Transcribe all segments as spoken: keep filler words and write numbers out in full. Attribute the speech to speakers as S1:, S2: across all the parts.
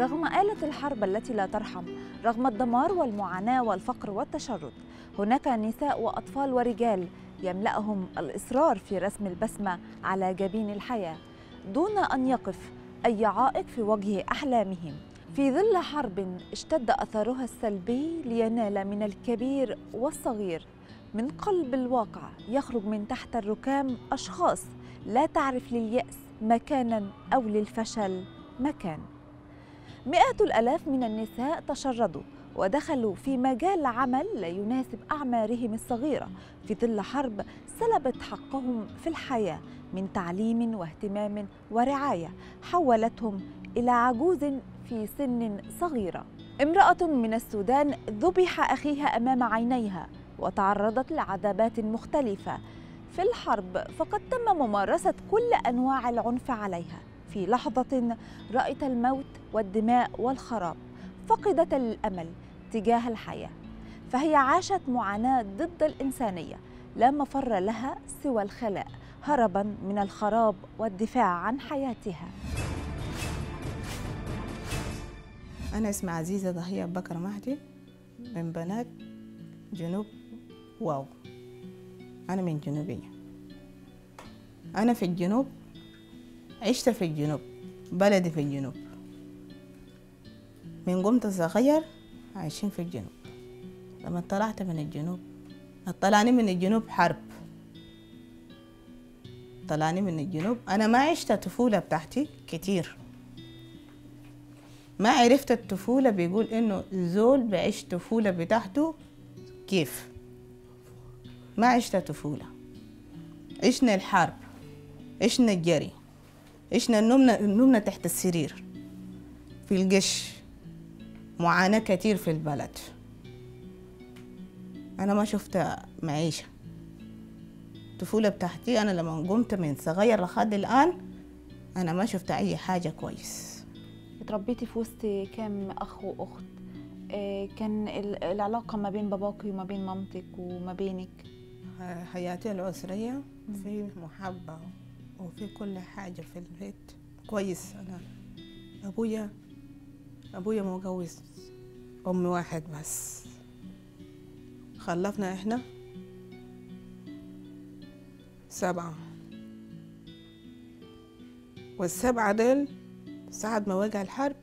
S1: رغم آلة الحرب التي لا ترحم، رغم الدمار والمعاناة والفقر والتشرد، هناك نساء وأطفال ورجال يملأهم الإصرار في رسم البسمة على جبين الحياة دون أن يقف أي عائق في وجه أحلامهم. في ظل حرب اشتد أثرها السلبي لينال من الكبير والصغير من قلب الواقع يخرج من تحت الركام أشخاص لا تعرف لليأس مكانا أو للفشل مكان. مئات الآلاف من النساء تشردوا ودخلوا في مجال عمل لا يناسب أعمارهم الصغيرة في ظل حرب سلبت حقهم في الحياة من تعليم واهتمام ورعاية حولتهم إلى عجوز في سن صغيرة. امرأة من السودان ذبح أخيها أمام عينيها وتعرضت لعذابات مختلفة في الحرب، فقد تم ممارسة كل أنواع العنف عليها. في لحظة رأت الموت والدماء والخراب، فقدت الأمل تجاه الحياة، فهي عاشت معاناة ضد الإنسانية لا مفر لها سوى الخلاء هربا من الخراب والدفاع عن حياتها.
S2: أنا اسمي عزيزة ضحية بكر مهدي من بنات جنوب واو. أنا من جنوبية. أنا في الجنوب، عشت في الجنوب، بلدي في الجنوب، من قمت صغير عايشين في الجنوب. لما طلعت من الجنوب طلعني من الجنوب حرب، طلعني من الجنوب. أنا ما عشت الطفولة بتاعتي كتير، ما عرفت الطفولة بيقول إنه زول بعيش طفولة بتاعته كيف. ما عشت طفولة، عشنا الحرب، عشنا الجري، عشنا النومنا النومنا تحت السرير في القش، معاناة كتير في البلد. أنا ما شفت معيشة. الطفولة بتاعتي أنا لما قمت من صغير لحد الآن أنا ما شفت أي حاجة كويس.
S1: اتربيتي في وسط كام أخ وأخت؟ كان العلاقة ما بين باباكي وما بين مامتك وما بينك؟
S2: حياتي الأسرية في محبة وفي كل حاجة في البيت كويس. أنا أبويا أبويا مجوز أم واحد بس، خلفنا إحنا سبعة، والسبعة ديل ساعة ما وقع الحرب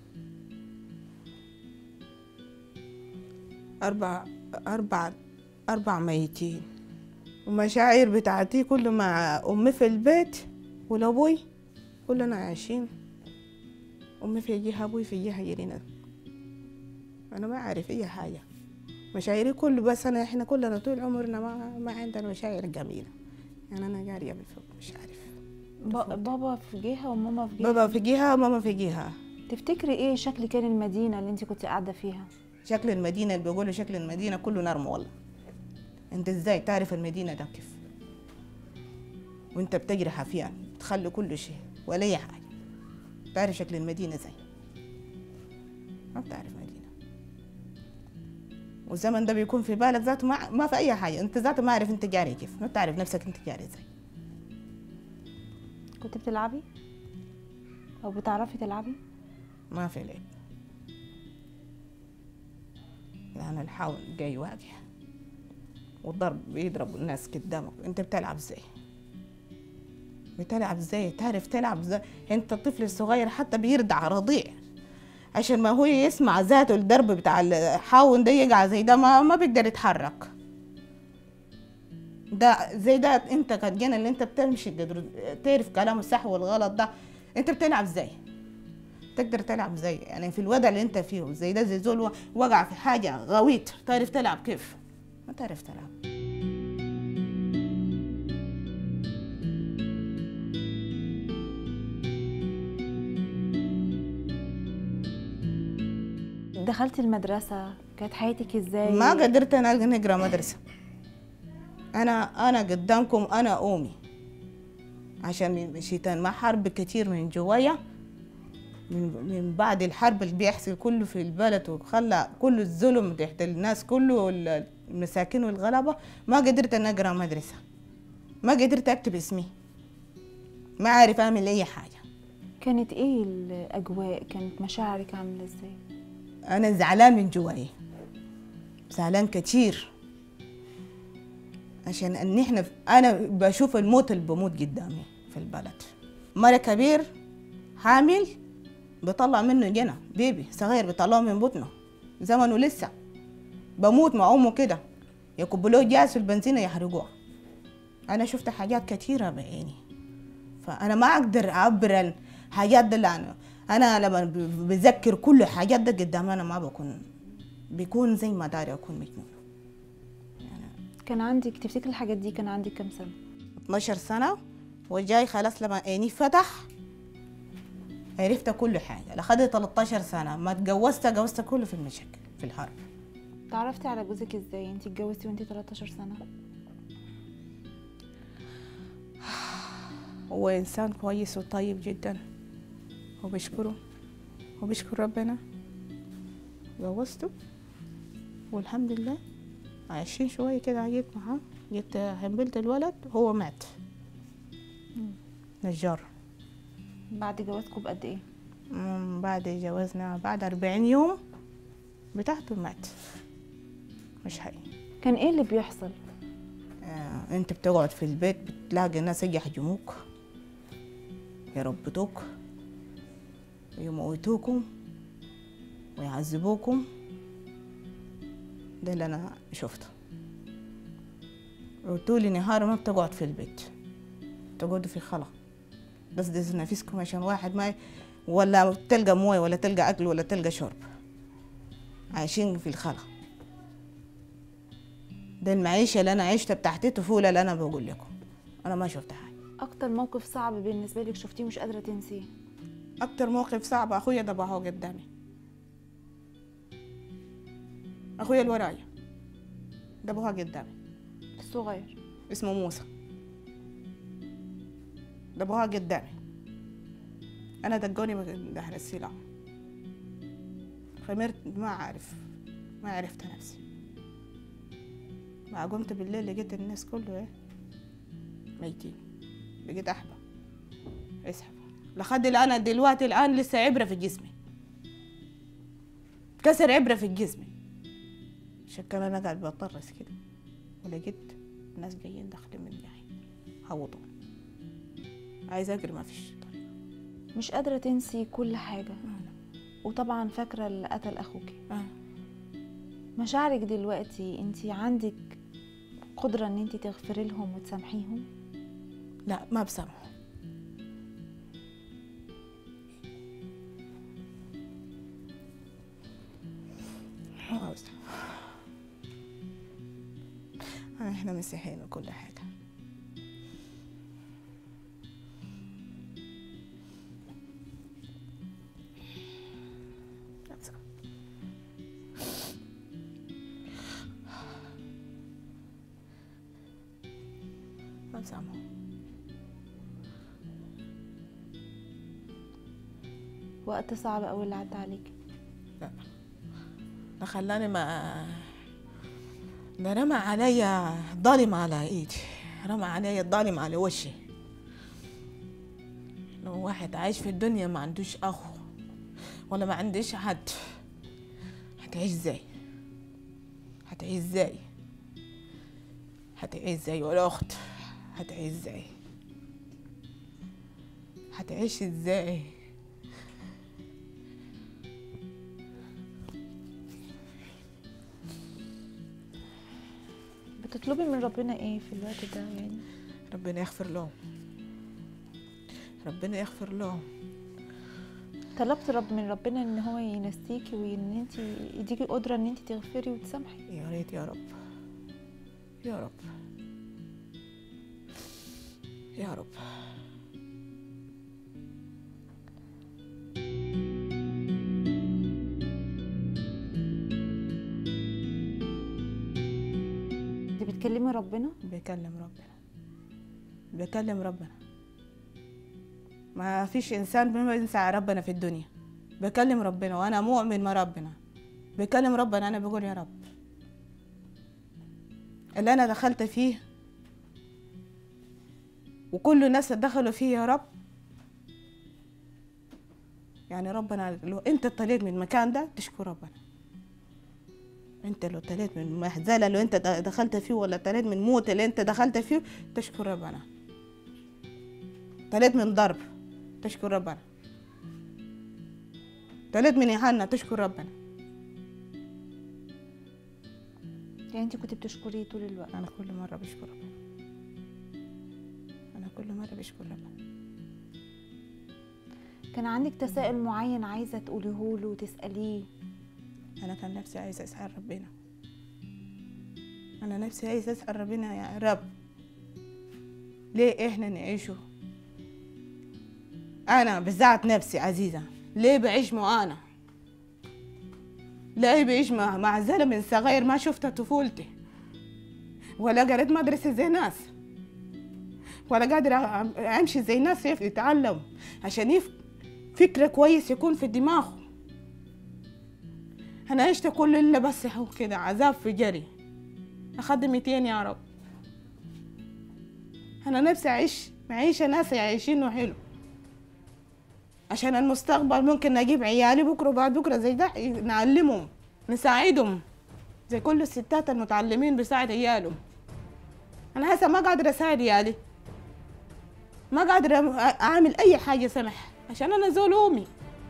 S2: أربع أربع أربع ميتين. ومشاعر بتاعتي كله مع أمي في البيت والأبوي كلنا عايشين، أمي في جهة أبوي في جهة يرينا. أنا ما أعرف أي حاجة، مشاعري كله بس أنا إحنا كلنا طول عمرنا ما ما عندنا مشاعر جميلة. يعني أنا قارية بالفوق مش عارف.
S1: بابا في جهة وماما في جهة؟
S2: بابا في جهة وماما في جهة.
S1: تفتكري إيه شكل كان المدينة اللي أنت كنت قاعدة فيها؟
S2: شكل المدينة اللي بيقولوا شكل المدينة كله نرم والله. أنت إزاي تعرف المدينة ده كيف؟ وأنت بتجري حفيان تخلي كل شيء ولا أي حاجة. تعرف شكل المدينة زي ما بتعرف مدينة. والزمن ده بيكون في بالك ذاته ما, ما في أي حاجة، أنت ذاته ما عارف أنت جاري كيف، ما بتعرف نفسك أنت جاري زي.
S1: كنت بتلعبي؟ أو بتعرفي تلعبي؟
S2: ما في لعب. يعني الحاول جاي واجه والضرب بيضرب الناس قدامك، أنت بتلعب زي بتلعب زي تعرف تلعب زي. أنت الطفل الصغير حتى بيرضع رضيع عشان ما هو يسمع ذاته الضرب بتاع الحاون ده يقع زي ده ما ما بيقدر يتحرك. ده زي ده انت كجن اللي انت بتمشي تعرف كلام الصح والغلط ده، انت بتلعب زي تقدر تلعب زي. يعني في الوضع اللي انت فيه زي ده زي زول وقع في حاجه غويت، تعرف تلعب كيف؟ ما تعرف تلعب.
S1: دخلتي المدرسة، كانت حياتك ازاي؟
S2: ما قدرت انا نقرا مدرسة. انا انا قدامكم انا امي عشان مشيت مع حرب كتير من جوايا، من من بعد الحرب اللي بيحصل كله في البلد وخلى كل الظلم تحت الناس كله المساكين والغلبة. ما قدرت ان اقرا مدرسة، ما قدرت اكتب اسمي، ما عارف اعمل اي حاجة.
S1: كانت ايه الاجواء؟ كانت مشاعرك عامله ازاي؟
S2: انا زعلان من جواي، زعلان كتير، عشان ان احنا انا بشوف الموت اللي بموت قدامي في البلد. مرة كبير حامل بطلع منه جنة، بيبي صغير بيطلعه من بطنه زمنه لسه، بموت مع امه كده، يكبلوه جاز في البنزينة يحرقوه. انا شفت حاجات كتيرة بعيني، فانا ما اقدر اعبر عن حاجات دي. انا انا لما بذكر كل حاجات ده قدام انا ما بكون بيكون زي ما داري اكون مجنون.
S1: يعني كان عندك تفتكر الحاجات دي كان عندك كم سنه؟
S2: اثناشر سنه، وجاي خلاص لما عيني فتح عرفت كل حاجه. لخدت ثلاثة عشر سنه، ما اتجوزت اتجوزت كله في المشاكل في الحرب.
S1: تعرفتي على جوزك ازاي؟ انت اتجوزتي وانت ثلاثة عشر سنه؟
S2: هو انسان كويس وطيب جدا، وبشكره وبشكر ربنا. جوزته والحمد لله، عايشين شويه كده. جيت معاه، جيت حملت الولد هو مات. نجار.
S1: بعد جوازكم بقد ايه؟
S2: بعد جوازنا بعد أربعين يوم بتاعته مات. مش حقيقي.
S1: كان ايه اللي بيحصل؟
S2: آه، انت بتقعد في البيت بتلاقي الناس يجي يحجموك، يربطوك، ويموتوكم، ويعذبوكم. ده اللي انا شفته. وطول النهار ما بتقعد في البيت، تقعدوا في خلا، بس ده نفسكم عشان واحد ما، ولا تلقى مويه ولا تلقى اكل ولا تلقى شرب، عايشين في الخلا. ده المعيشه اللي انا عشتها بتاعت الطفوله اللي انا بقول لكم. انا ما شفت حاجه.
S1: اكتر موقف صعب بالنسبه لك شفتيه مش قادره تنسيه؟
S2: اكتر موقف صعب اخويا ذبحوه قدامي. اخويا اللي ورايا ذبحوه قدامي،
S1: الصغير
S2: اسمه موسى، ذبحوه قدامي. انا دقوني دهر السلاح، خمرت ما عارف ما عرفت نفسي. ما قمت بالليل لقيت الناس كله ايه ميتين، لقيت احبه اسحب لحد الان. دلوقتي الان لسه عبره في جسمي، كسر عبره في جسمي. شكل انا قاعد بطرس كده، ولقيت الناس جايين داخلين من ناحيه هوطوا، عايزه اجري ما فيش طريقه.
S1: مش قادره تنسي كل حاجه. آه. وطبعا فاكره اللي قتل اخوكي.
S2: آه.
S1: مشاعرك دلوقتي، انت عندك قدره ان انت تغفري لهم وتسامحيهم؟
S2: لا، ما بسامحه. احنا مسيحيين وكل حاجه. ما بسامحه.
S1: وقت صعب قوي اللي عدى عليك.
S2: لا، ده خلاني ما ده رمى عليا ظالم على ايدي، رمى عليا الظالم على وشي. لو واحد عايش في الدنيا ما عندوش اخو ولا ما عندوش حد، هتعيش ازاي؟ هتعيش ازاي؟ هتعيش ازاي؟ ولا اخت هتعيش ازاي؟ هتعيش ازاي؟
S1: بتطلبي من ربنا ايه في الوقت ده يعني؟
S2: ربنا يغفر لهم، ربنا يغفر لهم.
S1: طلبت رب من ربنا ان هو ينسيكي وان انت يديكي قدره ان انت تغفري وتسامحي؟
S2: يا ريت يا رب، يا رب، يا رب.
S1: بتكلمي ربنا؟
S2: بكلم ربنا، بكلم ربنا. ما فيش انسان ما ينسى ربنا في الدنيا. بكلم ربنا وانا مؤمن مع ربنا. بكلم ربنا، انا بقول يا رب اللي انا دخلت فيه وكل الناس دخلوا فيه يا رب يعني ربنا لو انت طلعت من المكان ده تشكر ربنا. انت لو طلعت من مهزله لو انت دخلت فيه، ولا طلعت من موت اللي انت دخلت فيه، تشكر ربنا. طلعت من ضرب تشكر ربنا. طلعت من اهانه تشكر ربنا.
S1: يعني انت كنت بتشكريه طول الوقت؟
S2: انا كل مره بشكر ربنا. انا كل مره بشكر ربنا.
S1: كان عندك تساؤل معين عايزه تقوليه له وتساليه؟
S2: انا كان نفسي عايزه اسال ربنا. انا نفسي عايزه اسال ربنا يا رب ليه احنا نعيشه؟ انا بالذات نفسي عزيزه ليه بعيش معانا؟ ليه بعيش مع مع زلمه من صغير ما شفتها طفولتي، ولا قريت مدرسه زي ناس، ولا قادر امشي زي ناس يتعلم عشان يف... فكره كويس يكون في دماغه. انا عشت كل اللي بس هو كده عذاب في جري. اخدم ميتين يا رب. انا نفسي اعيش معيشه ناس عايشينه حلو، عشان المستقبل ممكن نجيب عيالي بكره وبعد بكره زي ده نعلمهم نساعدهم زي كل الستات المتعلمين بيساعد عيالهم. انا هسه ما قادره اساعد عيالي، ما قادره اعمل اي حاجه سمح عشان انا زول امي.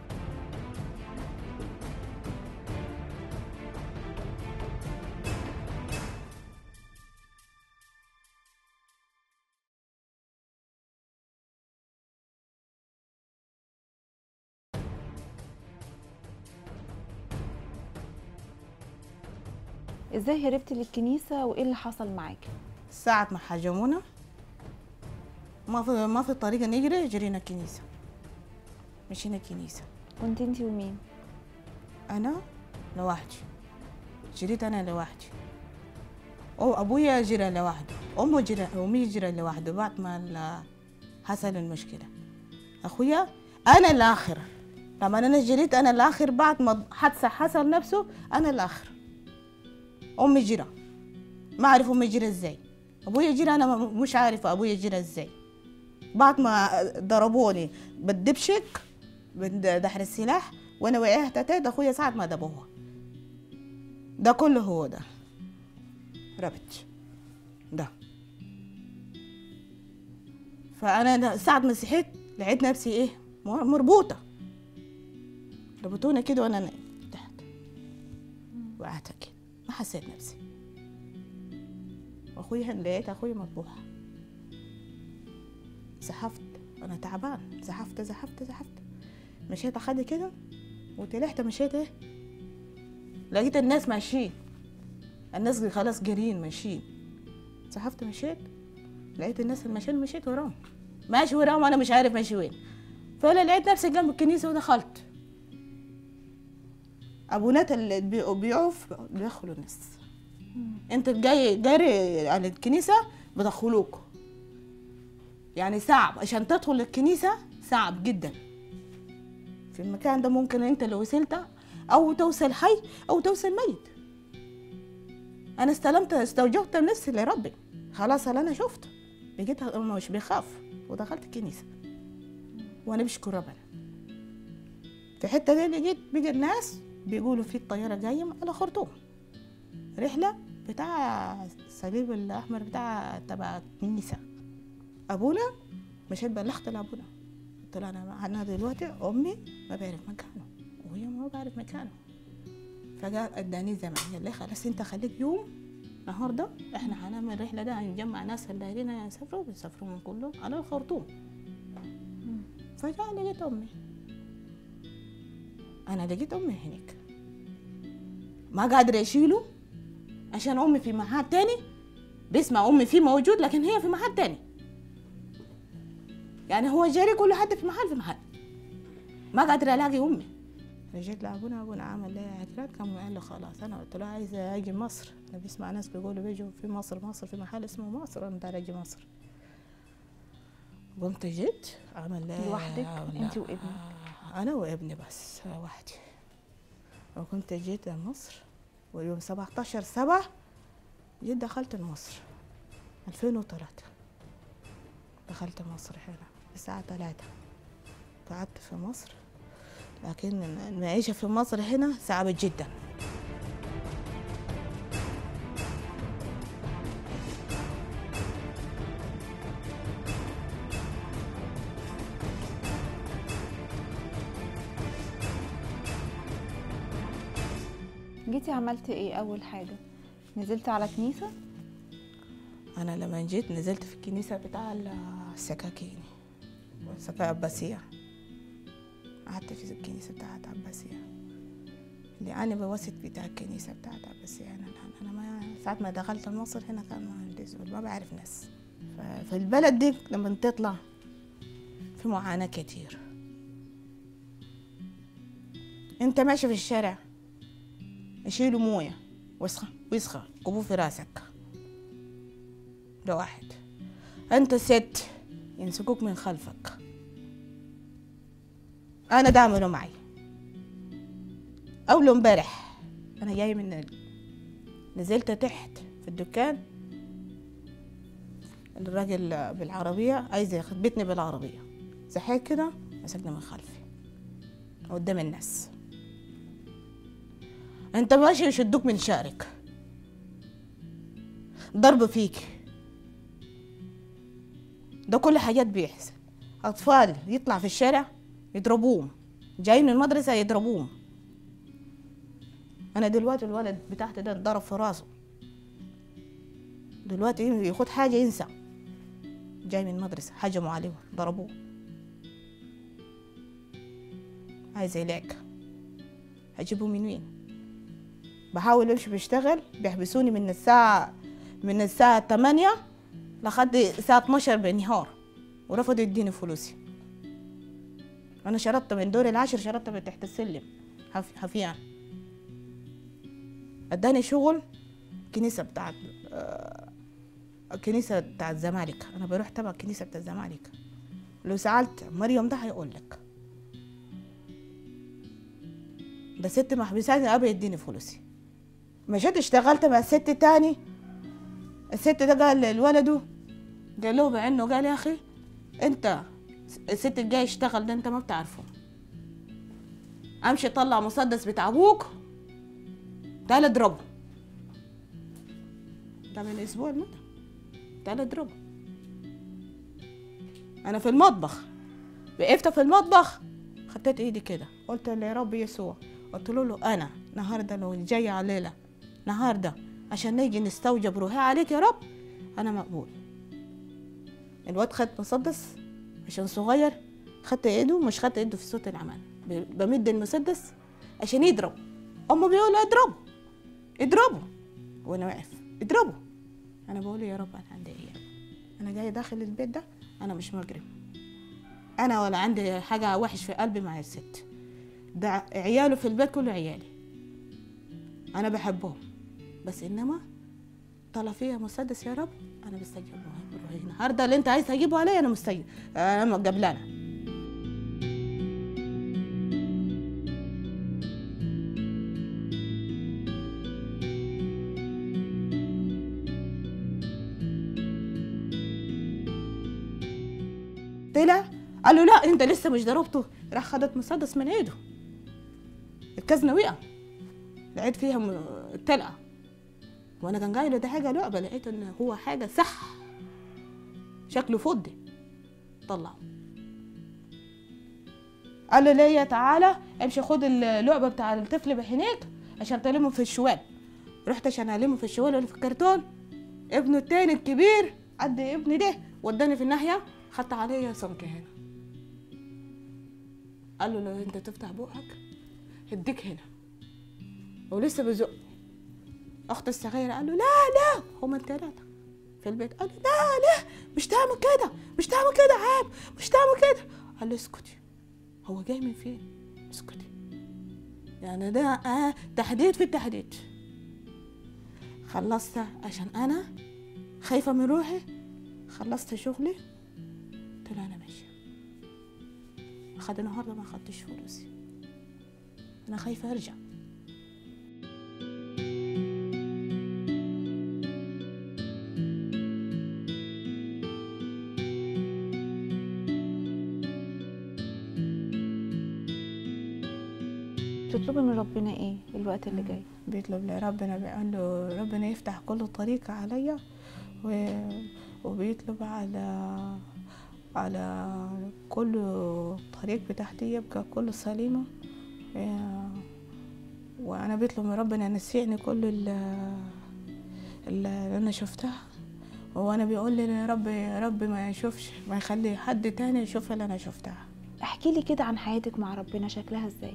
S1: ازاي هربتي للكنيسه وايه اللي حصل معاكي؟
S2: ساعة ما حجمونا ما في ما في طريقة نجري، جرينا الكنيسة. مشينا الكنيسة.
S1: كنت انتي ومين؟
S2: أنا لوحدي. جريت أنا لوحدي. أو أبويا جرى لوحده، أمه جرى أمي جرى لوحده بعد ما حصل المشكلة. أخويا أنا الآخر. لما أنا جريت أنا الآخر بعد ما حادثة حصل نفسه أنا الآخر. أمي جرى ما أعرف أمي جرى إزاي. أبويا جرى أنا مش عارفة أبويا جرى إزاي. بعد ما ضربوني بالدبشك بدحر السلاح وأنا وقعت تحت، أخويا ساعة ما دبوها. ده كله هو ده ربط ده. فأنا ساعة ما صحيت لقيت نفسي إيه مربوطة، ربطوني كده وأنا نايم تحت وقعت كده ما حسيت نفسي. واخويا لقيت اخويا مطبوح. زحفت انا تعبان، زحفت زحفت زحفت مشيت اخدي كده وطلعت مشيت ايه لقيت الناس ماشيين، الناس خلاص جارين ماشيين. زحفت مشيت لقيت الناس الماشيين مشيت وراهم ماشي وراهم وانا مش عارف ماشي وين. فانا لقيت نفسي جنب الكنيسه ودخلت. ابونات اللي بيعوف بيدخلوا الناس. انت جاي جاري على الكنيسه بدخلوك. يعني صعب عشان تدخل الكنيسه، صعب جدا في المكان ده. ممكن انت لو وصلت او توصل حي او توصل ميت. انا استلمت استوجبت نفسي لربي خلاص. اللي انا شفت بقيت مش بخاف ودخلت الكنيسه وانا بشكر ربنا. في الحته دي لقيت بقى الناس بيقولوا في الطياره جايه على خرطوم، رحله بتاع الصليب الاحمر بتاع تبع الكنيسه. ابونا مشيت بلغت لابونا قلت له انا انا دلوقتي امي ما بعرف مكانه وهي ما بعرف مكانه. فقال اداني زمان قال لي خلاص انت خليك يوم النهارده احنا هنعمل الرحله ده، هنجمع ناس اللي يسافروا بيسافروا من كلهم على الخرطوم. فجاه لقيت امي، انا لقيت امي هناك ما قادره اشيله عشان امي في محل تاني بيسمع امي فيه موجود لكن هي في محل تاني. يعني هو جاري كل حد في محل في محل ما قادره الاقي امي. رجعت لابونا، ابونا عمل لي اعتراض كان قال له خلاص. انا قلت له عايزه اجي مصر، انا بسمع ناس بيقولوا بيجوا في مصر مصر في محل اسمه مصر، انا بدي اجي مصر. قمت جيت عمل لي
S1: لوحدك انت وابنك؟
S2: انا وابني بس وحدي. وكنت جيت مصر ويوم سبعتاشر سبعة جيت دخلت مصر ألفين وثلاثة. دخلت مصر هنا الساعة ثلاثة، قعدت في مصر لكن المعيشة في مصر هنا صعبة جدا.
S1: جيتي عملتي ايه اول حاجه؟ نزلتي على كنيسه؟
S2: انا لما جيت نزلت في الكنيسه بتاع السكاكين والسكاكين عباسيه. قعدت في الكنيسه بتاعت عباسيه اللي انا بوسط بتاع الكنيسه بتاعت عباسيه. انا انا ما ساعه ما دخلت مصر هنا كان ما عندي زول، ما بعرف ناس. ففي البلد دي لما تطلع في معاناه كتير. انت ماشي في الشارع يشيلوا مويه وسخه وسخه كبوا في راسك، ده واحد. انت ست يمسكوك من خلفك. انا ده عملوا معي. اول امبارح انا جاي من ال... نزلت تحت في الدكان، الراجل بالعربيه عايز يخبطني بالعربيه، صحيت كده مسكني من خلفي قدام الناس. انت ماشي يشدوك من شارك، ضرب فيك، ده كل حاجات بيحصل. اطفال يطلع في الشارع يضربوهم، جايين من المدرسه يضربوهم. انا دلوقتي الولد بتاعتي ده اتضرب في راسه، دلوقتي ياخد حاجه ينسى، جاي من المدرسه هجموا عليه ضربوه، عايز علاج. هجيبه من وين؟ بحاول امشي بشتغل، بيحبسوني من الساعه من الساعه ثمانية لحد الساعه اتناشر بالنهار، ورفضوا يديني فلوسي. انا شرطت من دور العاشر، شرطت من تحت السلم حفيان. اداني شغل كنيسه بتاعت الكنيسه بتاعت الزمالك. انا بروح تبع الكنيسه بتاعت الزمالك، لو سالت مريم ده هيقول لك ده ست محبساني ابي يديني فلوسي. مشيت اشتغلت مع ست تاني. الست ده قال لولده، قال له بانه قال يا اخي انت الست الجاي يشتغل ده انت ما بتعرفه، امشي طلع مسدس بتاع ابوك تعال اضربه. ده من اسبوع المدة، تعال اضربه. انا في المطبخ وقفت في المطبخ، خدت ايدي كده قلت يا رب يسوع، قلت له انا النهارده لو جاي علينا النهارده عشان نيجي نستوجب روحي عليك يا رب انا مقبول. الواد خد مسدس عشان صغير، خدت ايده، مش خدت ايده في صوت العمل، بمد المسدس عشان يضرب. امه بيقول اضربه اضربه وانا واقف اضربه. انا بقول يا رب انا عندي ايه؟ انا جاي داخل البيت ده انا مش مجرم، انا ولا عندي حاجه وحش في قلبي مع الست ده، عياله في البيت كله عيالي انا بحبهم، بس انما طلع فيها مسدس يا رب انا مستجيب له النهارده اللي انت عايز تجيبه عليا انا مستجيب، انا قبلانه. طلع قال له لا انت لسه مش ضربته، راح خدت مسدس من ايده، الكزنه وقع، لقيت فيها التلقه، وانا كان قايله ده حاجه لعبه، لقيت ان هو حاجه صح شكله فضي. طلعه قال له ليا تعالى امشي خد اللعبه بتاع الطفل بحنيك عشان تلمه في الشوال. رحت عشان المه في الشوال اللي في الكرتون، ابنه التاني الكبير قد ابني ده وداني في الناحيه، خدت عليا سمكه هنا، قال له لو انت تفتح بقك هديك هنا، ولسه بزق. اخت الصغيره قال له لا لا، هما الثلاثه في البيت، قال له لا لا مش تعمل كده مش تعمل كده عيب مش تعمل كده. قال له اسكتي، هو جاي من فين؟ اسكتي، يعني ده آه تحديد في التحديد. خلصت عشان انا خايفه من روحي، خلصت شغلي طلعنا ماشيه. اخد النهارده ما اخدتش فلوسي، انا خايفه ارجع.
S1: بتطلبي من ربنا ايه الوقت اللي جاي؟
S2: بيطلب لربنا، بيقول له ربنا يفتح كل طريق عليا، وبيطلب على على كل طريق بتاعتي يبقى كله سليمة. وانا بيطلب من ربنا ينسيني كل اللي انا شفتها، وانا بيقول لي يا رب يا رب ما يشوفش، ما يخلي حد تاني يشوف اللي انا شفتها.
S1: احكي لي كده عن حياتك مع ربنا، شكلها ازاي؟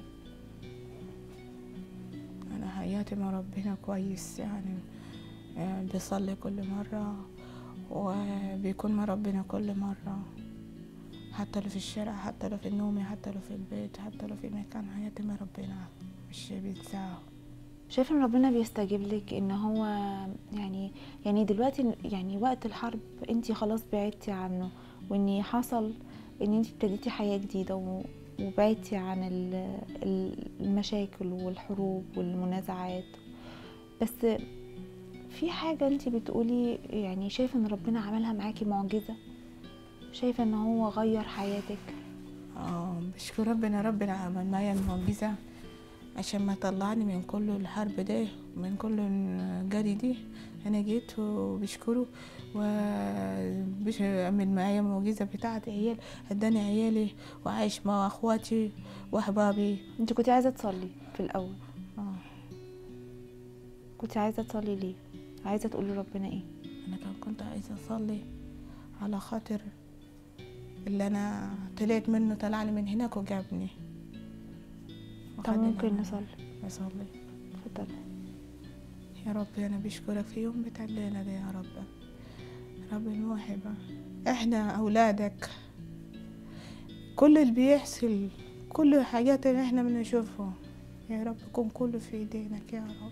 S2: انا حياتي مع ربنا كويس، يعني بيصلي كل مرة وبيكون مع ربنا كل مرة، حتى لو في الشارع، حتى لو في النوم، حتى لو في البيت، حتى لو في مكان، حياتي مع ربنا مش بيتساهل.
S1: شايف ان ربنا بيستجيب لك ان هو يعني يعني دلوقتي يعني وقت الحرب انتي خلاص بعدتي عنه، وان حصل ان انتي ابتديتي حياة جديدة وبعدتي عن المشاكل والحروب والمنازعات، بس في حاجة انتي بتقولي يعني شايفة ان ربنا عملها معاكي معجزة، شايفة ان هو غير حياتك؟
S2: اه بشكر ربنا، ربنا عمل معايا المعجزة عشان ما طلعني من كل الحرب ده، من كل الجري دي. انا جيت وبشكره وعمل معايا المعجزة بتاعت عيال، اداني عيالي وعايش مع اخواتي واحبابي.
S1: انت كنت عايزة تصلي في الاول؟
S2: اه
S1: كنت عايزة تصلي ليه؟ عايزة تقولي ربنا ايه؟
S2: انا كان كنت عايزة اصلي على خاطر اللي انا طلعت منه، طلعني من هناك وجابني.
S1: طب ممكن نصلي؟
S2: نصلي.
S1: اتفضلي.
S2: يا رب انا بشكرك في يوم بتاع الليله ده يا رب، رب الموهبه، احنا اولادك، كل اللي بيحصل، كل الحاجات اللي احنا بنشوفها يا رب يكون كله في ايدينك يا رب.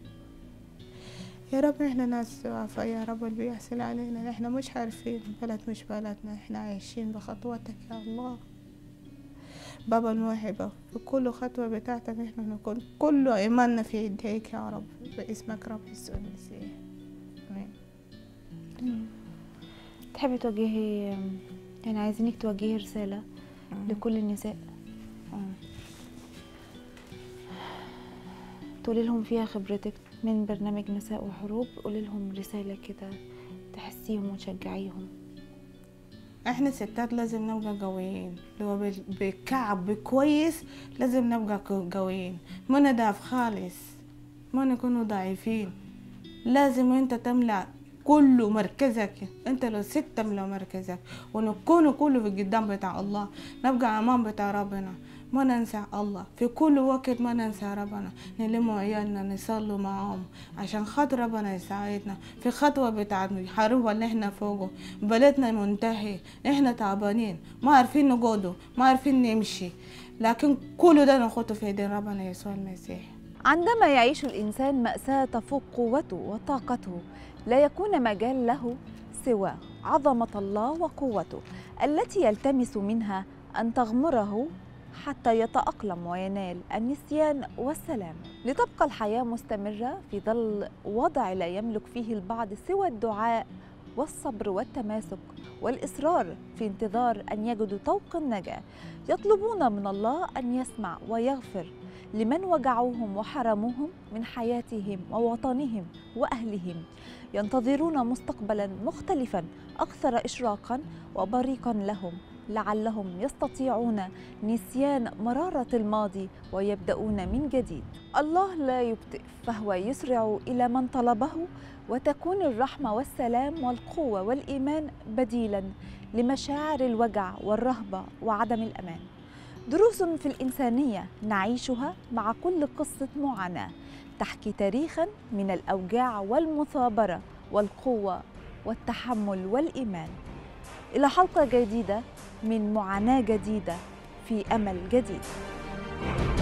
S2: يا رب احنا ناس ضعفاء يا رب، اللي بيحصل علينا احنا مش عارفين، البلد مش بلدنا، احنا عايشين بخطوتك يا الله. بابا الموهبة في كل خطوة بتاعتك احنا نكون كل ايماننا في ايديك يا رب، باسمك رب يسوع المسيح. امين.
S1: تحبي توجهي يعني عايزينك توجهي رسالة مم. لكل النساء مم. تقولي لهم فيها خبرتك من برنامج نساء وحروب، قولي لهم رسالة كده تحسيهم وتشجعيهم.
S2: احنا ستات لازم نبقى قويين، لو بالكعب كويس لازم نبقى قويين، ما نضعف خالص، ما نكونوا ضعيفين. لازم انت تملأ كله مركزك، انت لو ست تملأ مركزك، ونكون كله في القدام بتاع الله، نبقى امام بتاع ربنا، ما ننسى الله في كل وقت، ما ننسى ربنا، نلم عيالنا نصلوا معاهم عشان خاطر ربنا يساعدنا في خطوة بتاعت الحروب اللي احنا فوقه. بلدنا منتهي، احنا تعبانين، ما عارفين نقعدوا، ما عارفين نمشي، لكن كل ده ناخده في ايدين ربنا يسوع المسيح.
S1: عندما يعيش الإنسان مأساة تفوق قوته وطاقته، لا يكون مجال له سوى عظمة الله وقوته التي يلتمس منها أن تغمره حتى يتأقلم وينال النسيان والسلام، لتبقى الحياة مستمرة في ظل وضع لا يملك فيه البعض سوى الدعاء والصبر والتماسك والإصرار في انتظار أن يجدوا طوق النجاة. يطلبون من الله أن يسمع ويغفر لمن وجعوهم وحرموهم من حياتهم ووطنهم وأهلهم. ينتظرون مستقبلا مختلفا أكثر إشراقا وبريقا لهم، لعلهم يستطيعون نسيان مرارة الماضي ويبدأون من جديد. الله لا يبطئ، فهو يسرع إلى من طلبه، وتكون الرحمة والسلام والقوة والإيمان بديلا لمشاعر الوجع والرهبة وعدم الأمان. دروس في الإنسانية نعيشها مع كل قصة معاناة، تحكي تاريخا من الأوجاع والمثابرة والقوة والتحمل والإيمان. إلى حلقة جديدة من معاناة جديدة في أمل جديد.